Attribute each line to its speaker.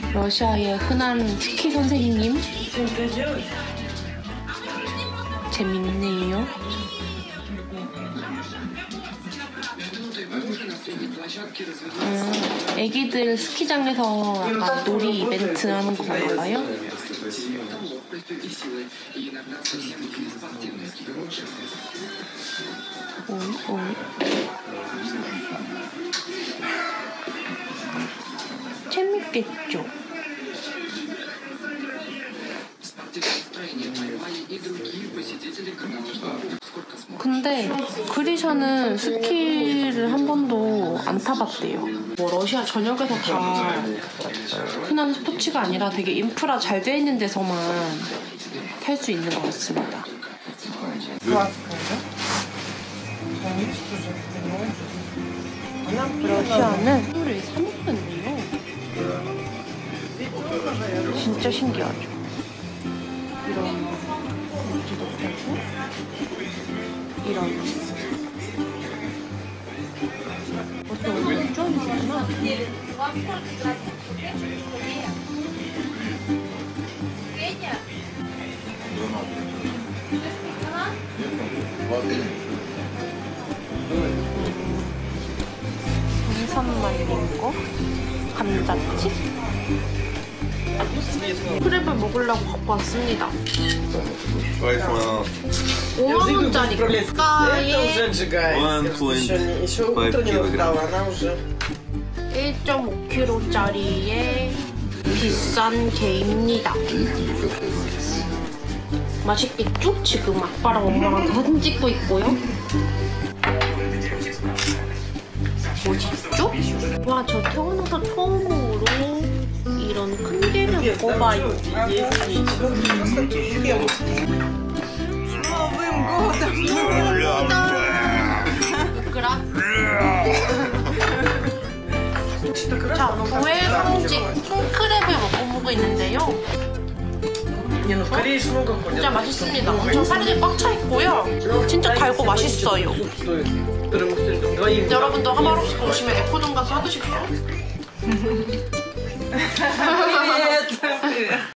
Speaker 1: 러시아의 흔한 스키 선생님? 재밌네요. 애기들 스키장에서 약간 놀이 이벤트 하는 거 봐요? 재밌겠죠? 근데 그리샤는 스키를 한 번도 안 타봤대요. 뭐 러시아 전역에서 다 흔한 스포츠가 아니라 되게 인프라 잘 돼 있는 데서만 탈 수 있는 것 같습니다. 러시아는 하루에 3일이네요. 진짜 신기하죠? 이런 물지도 되고 이런 어떤 운전이구나. 해산만 있고 감자칩 크랩을 먹으려고 갖고 왔습니다. 5만원짜리 가까이 1.5kg짜리의 비싼 게입니다. 맛있겠죠? 지금 아빠랑 엄마랑 사진 찍고 있고요. 멋있죠? 와, 저 태어나서 처음으로 이런 큰 게를 먹어봐요. 자, 도해 상징 킹크랩을 먹어보고 있는데요. 진짜 맛있습니다. 엄청 살이 꽉 차 있고요. 진짜 달고 맛있어요. 여러분도 하바롭스크 오시면 에코돈 가서 사드십시오.